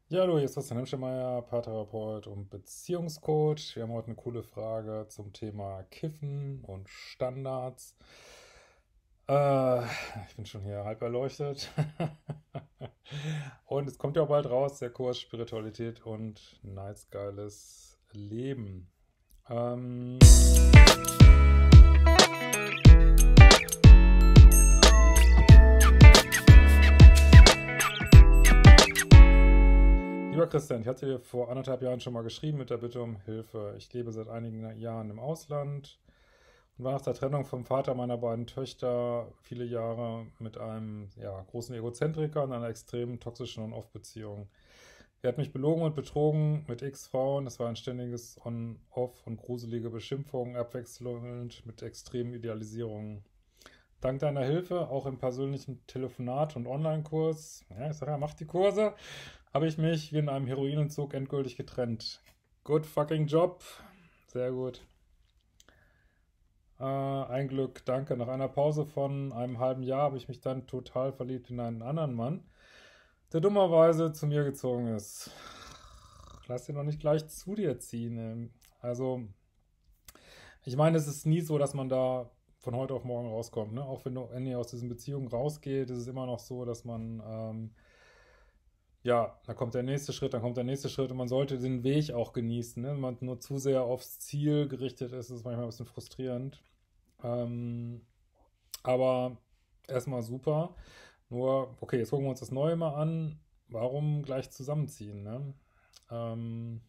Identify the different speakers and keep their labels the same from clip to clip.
Speaker 1: Ja, hallo, hier ist Christian Hemschemeyer, Paartherapeut und Beziehungscoach. Wir haben heute eine coole Frage zum Thema Kiffen und Standards. Äh, Ich bin schon hier halb erleuchtet. Und es kommt ja bald raus, der Kurs Spiritualität und nice geiles Leben. Ähm, Lieber Christian, ich hatte dir vor 1,5 Jahren schon mal geschrieben mit der Bitte um Hilfe. Ich lebe seit einigen Jahren im Ausland und war nach der Trennung vom Vater meiner beiden Töchter viele Jahre mit einem großen Egozentriker in einer extrem toxischen On-Off-Beziehung. Er hat mich belogen und betrogen mit X-Frauen. Es war ein ständiges On-Off und gruselige Beschimpfungen, abwechselnd mit extremen Idealisierungen. Dank deiner Hilfe, auch im persönlichen Telefonat und Online-Kurs, ja, ich sage ja, mach die Kurse, habe ich mich wie in einem Heroinentzug endgültig getrennt. Good fucking Job. Sehr gut. Ein Glück, danke. Nach einer Pause von einem halben Jahr habe ich mich dann total verliebt in einen anderen Mann, der dummerweise zu mir gezogen ist. Lass ihn doch nicht gleich zu dir ziehen. Also, ich meine, es ist nie so, dass man da von heute auf morgen rauskommt. Ne? Auch wenn ihr aus diesen Beziehungen rausgeht, ist es immer noch so, dass man, ja, da kommt der nächste Schritt, dann kommt der nächste Schritt und man sollte den Weg auch genießen. Ne? Wenn man nur zu sehr aufs Ziel gerichtet ist, ist es manchmal ein bisschen frustrierend. Ähm, aber erstmal super. Nur, okay, jetzt gucken wir uns das Neue mal an. Warum gleich zusammenziehen? Ne? Ähm,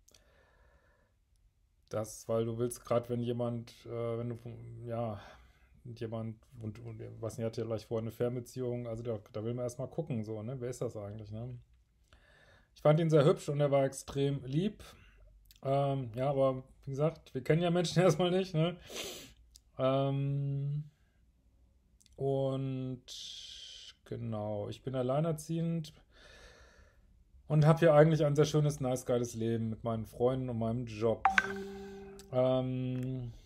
Speaker 1: weil du willst, gerade wenn jemand, wenn du, ja, mit jemand, und was nicht, hat ja gleich vorher eine Fernbeziehung, also da will man erstmal gucken, so, ne? Wer ist das eigentlich, ne? Ich fand ihn sehr hübsch und er war extrem lieb. Ja, aber wie gesagt, wir kennen ja Menschen erstmal nicht, ne? Ähm, und genau, ich bin alleinerziehend und habe hier eigentlich ein sehr schönes, nice, geiles Leben mit meinen Freunden und meinem Job. Ähm,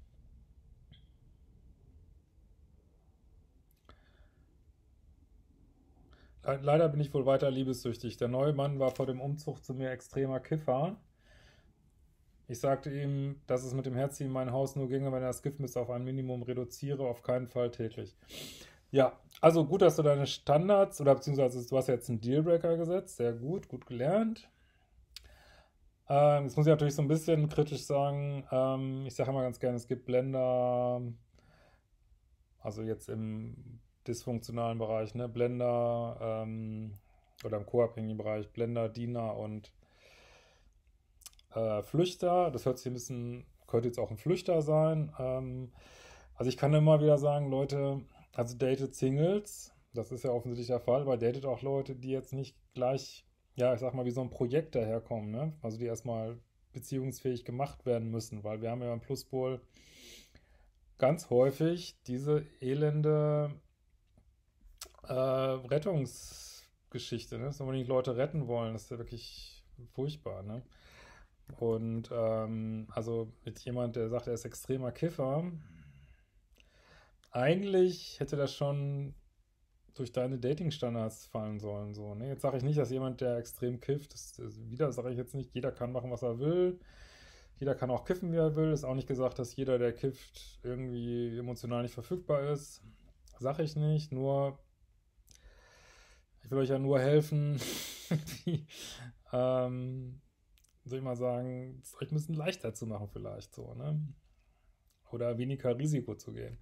Speaker 1: Leider bin ich wohl weiter liebessüchtig. Der neue Mann war vor dem Umzug zu mir extremer Kiffer. Ich sagte ihm, dass es mit dem Herziehen in mein Haus nur ginge, wenn er das Giftmis auf ein Minimum reduziere, auf keinen Fall täglich. Ja, also gut, dass du deine Standards oder beziehungsweise du hast jetzt einen Dealbreaker gesetzt. Sehr gut, gut gelernt. Jetzt muss ich natürlich so ein bisschen kritisch sagen, ich sage immer ganz gerne, es gibt Blender, also jetzt im dysfunktionalen Bereich, ne, Blender, oder im co-abhängigen Bereich, Blender, Diener und Flüchter. Das hört sich ein bisschen, könnte jetzt auch ein Flüchter sein. Also ich kann immer wieder sagen, Leute, also datet Singles, das ist ja offensichtlich der Fall, aber datet auch Leute, die jetzt nicht gleich, ja, ich sag mal, wie so ein Projekt daherkommen, ne? Also die erstmal beziehungsfähig gemacht werden müssen, weil wir haben ja im Pluspol ganz häufig diese elende Rettungsgeschichte, ne? Dass wir nicht Leute retten wollen, das ist ja wirklich furchtbar, ne? Und also mit jemand, der sagt, er ist extremer Kiffer, eigentlich hätte das schon durch deine Dating-Standards fallen sollen. So, ne? Jetzt sage ich nicht, dass jemand, der extrem kifft, wieder sage ich jetzt nicht, jeder kann machen, was er will. Jeder kann auch kiffen, wie er will. Ist auch nicht gesagt, dass jeder, der kifft, irgendwie emotional nicht verfügbar ist. Sag ich nicht. Nur, ich will euch ja nur helfen, wie, soll ich mal sagen, es euch ein bisschen leichter zu machen vielleicht so, ne? Oder weniger Risiko zu gehen.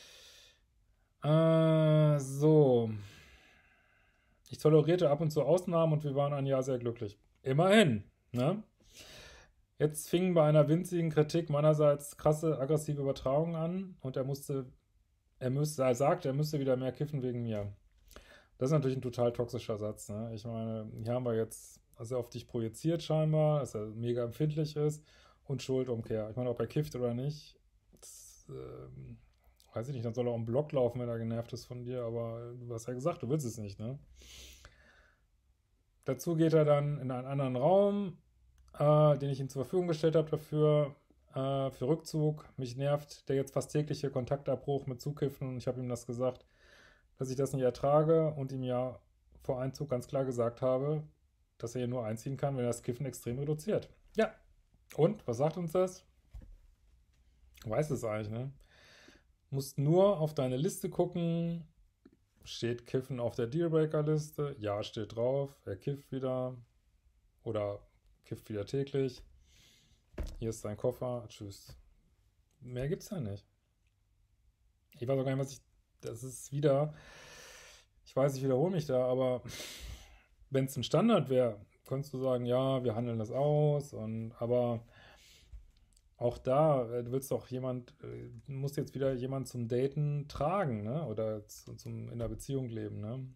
Speaker 1: So. Ich tolerierte ab und zu Ausnahmen und wir waren ein Jahr sehr glücklich. Immerhin, ne? Jetzt fingen bei einer winzigen Kritik meinerseits krasse aggressive Übertragungen an und er sagte, er müsste wieder mehr kiffen wegen mir. Das ist natürlich ein total toxischer Satz, ne? Ich meine, hier haben wir jetzt, also auf dich projiziert scheinbar, dass er mega empfindlich ist und Schuldumkehr. Ich meine, ob er kifft oder nicht, das, weiß ich nicht, dann soll er auch im Block laufen, wenn er genervt ist von dir, aber du hast ja gesagt, du willst es nicht, ne? Dazu geht er dann in einen anderen Raum, den ich ihm zur Verfügung gestellt habe dafür, für Rückzug. Mich nervt der jetzt fast tägliche Kontaktabbruch mit Zukiffen und ich habe ihm das gesagt, dass ich das nicht ertrage und ihm ja vor Einzug ganz klar gesagt habe, dass er hier nur einziehen kann, wenn er das Kiffen extrem reduziert. Ja, und, was sagt uns das? Du weißt es eigentlich, ne? Musst nur auf deine Liste gucken. Steht Kiffen auf der Dealbreaker-Liste? Ja, steht drauf. Er kifft wieder. Oder kifft wieder täglich. Hier ist dein Koffer. Tschüss. Mehr gibt's ja nicht. Ich weiß auch gar nicht, was ich. Das ist wieder. Ich weiß, ich wiederhole mich da, aber wenn es ein Standard wäre, könntest du sagen, ja, wir handeln das aus. Aber auch da, du willst doch du musst jetzt wieder jemand zum Daten tragen, ne? Oder zum in der Beziehung leben, ne?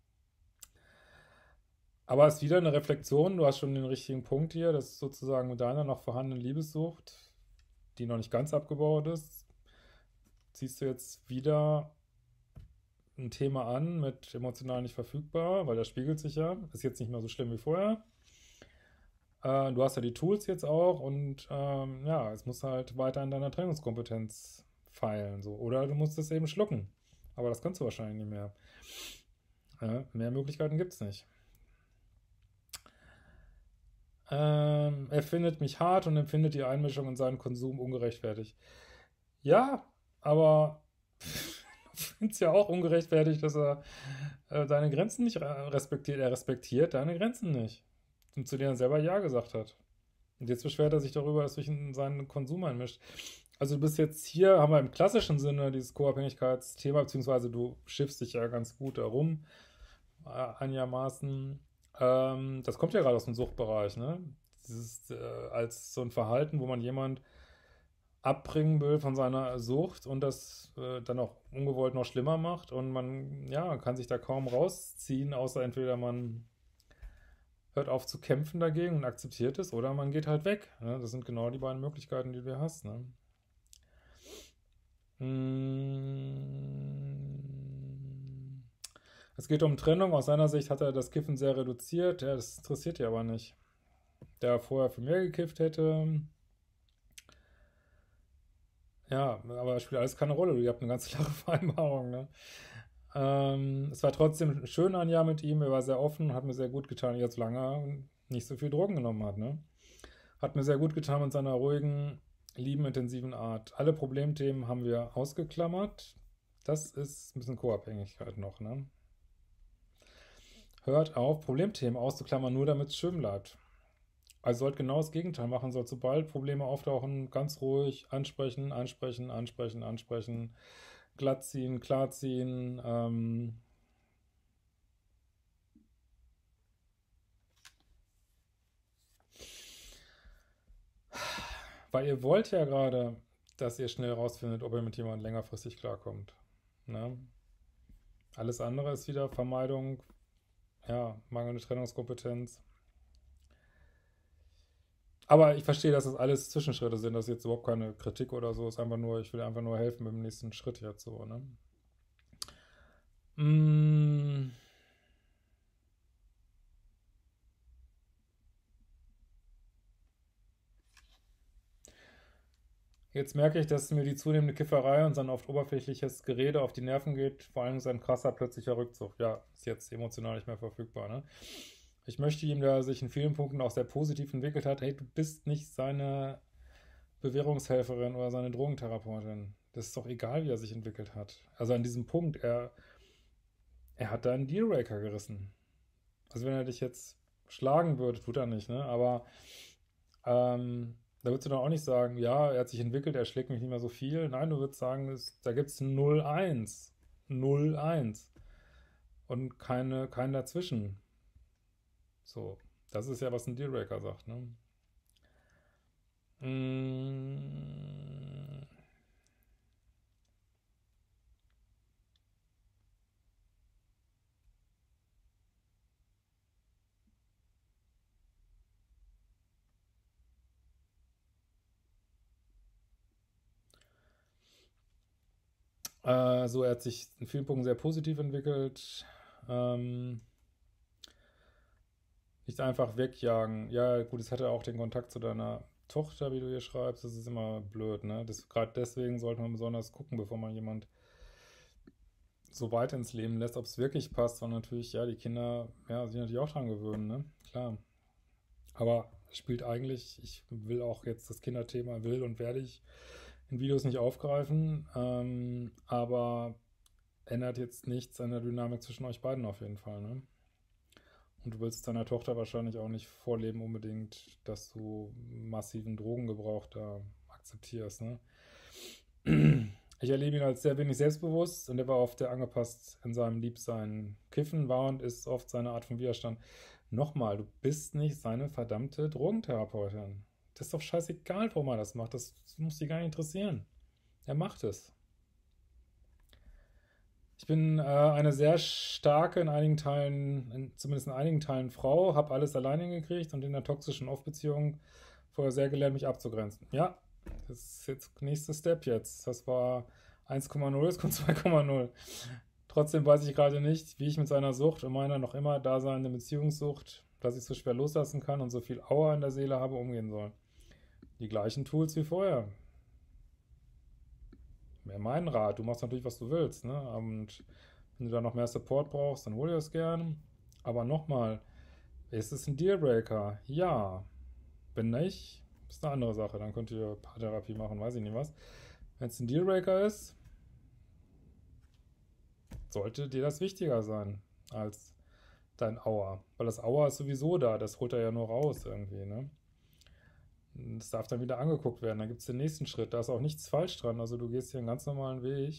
Speaker 1: Aber es ist wieder eine Reflexion, du hast schon den richtigen Punkt hier, das ist sozusagen mit deiner noch vorhandenen Liebessucht, die noch nicht ganz abgebaut ist, ziehst du jetzt wieder ein Thema an mit emotional nicht verfügbar, weil das spiegelt sich ja, ist jetzt nicht mehr so schlimm wie vorher. Du hast ja die Tools jetzt auch und ja, es muss halt weiter in deiner Trennungskompetenz feilen, so. Oder du musst es eben schlucken. Aber das kannst du wahrscheinlich nicht mehr. Mehr Möglichkeiten gibt es nicht. Er findet mich hart und empfindet die Einmischung in seinen Konsum ungerechtfertigt. Ja, aber du findest ja auch ungerechtfertigt, dass er deine Grenzen nicht respektiert. Er respektiert deine Grenzen nicht. Und zu denen er selber Ja gesagt hat. Und jetzt beschwert er sich darüber, dass sich in seinen Konsum einmischt. Also du bist jetzt hier, haben wir im klassischen Sinne dieses Co-Abhängigkeitsthema, beziehungsweise du schiffst dich ja ganz gut darum, einigermaßen. Das kommt ja gerade aus dem Suchtbereich, ne? Dieses als so ein Verhalten, wo man jemand abbringen will von seiner Sucht und das dann auch ungewollt noch schlimmer macht und man, ja, kann sich da kaum rausziehen, außer entweder man hört auf zu kämpfen dagegen und akzeptiert es oder man geht halt weg. Ne? Das sind genau die beiden Möglichkeiten, die du hast. Ne? Es geht um Trennung. Aus seiner Sicht hat er das Kiffen sehr reduziert. Ja, das interessiert ihn aber nicht. Der vorher für mehr gekifft hätte. Ja, aber es spielt alles keine Rolle. Ihr habt eine ganz klare Vereinbarung. Ne? Es war trotzdem schön ein Jahr mit ihm. Er war sehr offen, hat mir sehr gut getan, jetzt lange nicht so viel Drogen genommen hat. Ne? Hat mir sehr gut getan mit seiner ruhigen, lieben, intensiven Art. Alle Problemthemen haben wir ausgeklammert. Das ist ein bisschen Co-Abhängigkeit noch. Ne? Hört auf, Problemthemen auszuklammern, nur damit es schön bleibt. Also sollt genau das Gegenteil machen, sollt sobald Probleme auftauchen, ganz ruhig ansprechen, ansprechen, ansprechen, ansprechen, glatt ziehen, klar ziehen. Weil ihr wollt ja gerade, dass ihr schnell rausfindet, ob ihr mit jemandem längerfristig klarkommt. Ne? Alles andere ist wieder Vermeidung, ja, mangelnde Trennungskompetenz. Aber ich verstehe, dass das alles Zwischenschritte sind. Das ist jetzt überhaupt keine Kritik oder so. Es ist einfach nur, ich will einfach nur helfen beim nächsten Schritt jetzt so, ne? Mm, Jetzt merke ich, dass mir die zunehmende Kifferei und sein oft oberflächliches Gerede auf die Nerven geht. Vor allem sein krasser plötzlicher Rückzug. Ja, ist jetzt emotional nicht mehr verfügbar, ne? Ich möchte ihm, da er sich in vielen Punkten auch sehr positiv entwickelt hat, hey, du bist nicht seine Bewährungshelferin oder seine Drogentherapeutin. Das ist doch egal, wie er sich entwickelt hat. Also an diesem Punkt, er hat da einen Dealbreaker gerissen. Also wenn er dich jetzt schlagen würde, tut er nicht, ne? Aber da würdest du dann auch nicht sagen, ja, er hat sich entwickelt, er schlägt mich nicht mehr so viel. Nein, du würdest sagen, da gibt es 0-1. 0-1. Und kein dazwischen. So, das ist ja, was ein Dealbreaker sagt, ne? Mm, so, er hat sich in vielen Punkten sehr positiv entwickelt. Ähm, Nicht einfach wegjagen. Ja, gut, es hatte auch den Kontakt zu deiner Tochter, wie du hier schreibst. Das ist immer blöd, ne? Gerade deswegen sollte man besonders gucken, bevor man jemand so weit ins Leben lässt, ob es wirklich passt, weil natürlich, ja, die Kinder, ja, sich natürlich auch dran gewöhnen, ne? Klar. Aber spielt eigentlich, ich will auch jetzt das Kinderthema, will und werde ich in Videos nicht aufgreifen, aber ändert jetzt nichts an der Dynamik zwischen euch beiden auf jeden Fall, ne? Und du willst deiner Tochter wahrscheinlich auch nicht vorleben unbedingt, dass du massiven Drogengebrauch da akzeptierst, ne? Ich erlebe ihn als sehr wenig selbstbewusst und er war oft sehr angepasst in seinem Liebsein. Kiffen war und ist oft seine Art von Widerstand. Nochmal, du bist nicht seine verdammte Drogentherapeutin. Das ist doch scheißegal, warum er das macht. Das muss dich gar nicht interessieren. Er macht es. Ich bin eine sehr starke, in einigen Teilen, zumindest in einigen Teilen Frau, habe alles alleine hingekriegt und in der toxischen Off-Beziehung vorher sehr gelernt, mich abzugrenzen. Ja, das ist jetzt nächster Step jetzt. Das war 1,0, jetzt kommt 2,0. Trotzdem weiß ich gerade nicht, wie ich mit seiner Sucht und meiner noch immer daseinende Beziehungssucht, dass ich so schwer loslassen kann und so viel Aua in der Seele habe, umgehen soll. Die gleichen Tools wie vorher. Wäre mein Rat. Du machst natürlich, was du willst, ne? Und wenn du da noch mehr Support brauchst, dann hol dir das gern. Aber nochmal, ist es ein Dealbreaker? Ja. Wenn nicht, ist eine andere Sache. Dann könnt ihr Paartherapie machen, weiß ich nicht was. Wenn es ein Dealbreaker ist, sollte dir das wichtiger sein als dein Aua. Weil das Aua ist sowieso da, das holt er ja nur raus irgendwie, ne? Das darf dann wieder angeguckt werden. Dann gibt es den nächsten Schritt. Da ist auch nichts falsch dran. Also du gehst hier einen ganz normalen Weg.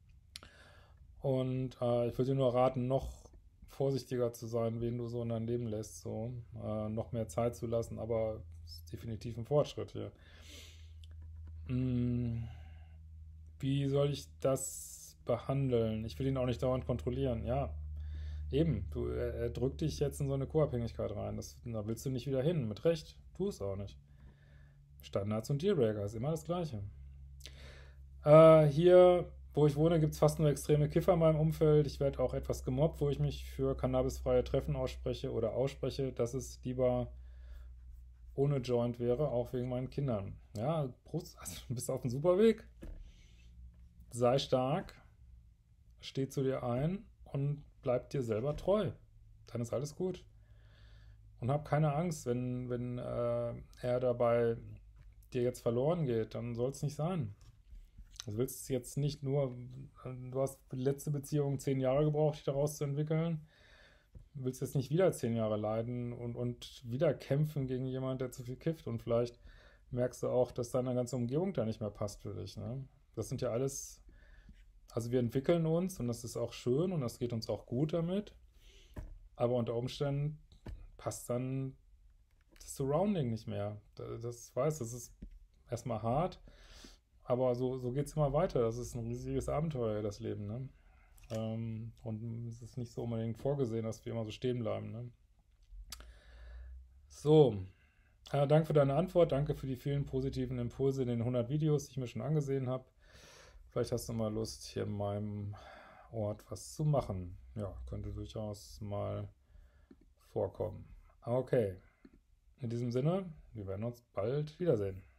Speaker 1: Und ich würde dir nur raten, noch vorsichtiger zu sein, wen du so in dein Leben lässt. So. Noch mehr Zeit zu lassen, aber es ist definitiv ein Fortschritt hier. Wie soll ich das behandeln? Ich will ihn auch nicht dauernd kontrollieren. Ja, eben. Er drückt dich jetzt in so eine Co-Abhängigkeit rein. Da willst du nicht wieder hin. Mit Recht. Tu es auch nicht. Standards und Dealbreaker ist immer das Gleiche. Hier, wo ich wohne, gibt es fast nur extreme Kiffer in meinem Umfeld. Ich werde auch etwas gemobbt, wo ich mich für cannabisfreie Treffen ausspreche, dass es lieber ohne Joint wäre, auch wegen meinen Kindern. Ja, Prost, also, du bist auf einem super Weg. Sei stark, steh zu dir ein und bleib dir selber treu. Dann ist alles gut. Und hab keine Angst, wenn er dabei dir jetzt verloren geht, dann soll es nicht sein. Also willst du jetzt nicht nur, du hast für die letzte Beziehung 10 Jahre gebraucht, dich daraus zu entwickeln. Du willst jetzt nicht wieder 10 Jahre leiden und wieder kämpfen gegen jemanden, der zu viel kifft. Und vielleicht merkst du auch, dass deine ganze Umgebung da nicht mehr passt für dich. Ne? Das sind ja alles, also wir entwickeln uns und das ist auch schön und das geht uns auch gut damit. Aber unter Umständen passt dann das Surrounding nicht mehr. Das ist erstmal hart. Aber so geht es immer weiter. Das ist ein riesiges Abenteuer, das Leben, ne? Und es ist nicht so unbedingt vorgesehen, dass wir immer so stehen bleiben, ne? So, danke für deine Antwort. Danke für die vielen positiven Impulse in den 100 Videos, die ich mir schon angesehen habe. Vielleicht hast du mal Lust, hier in meinem Ort was zu machen. Ja, könnte durchaus mal vorkommen. Okay, in diesem Sinne, wir werden uns bald wiedersehen.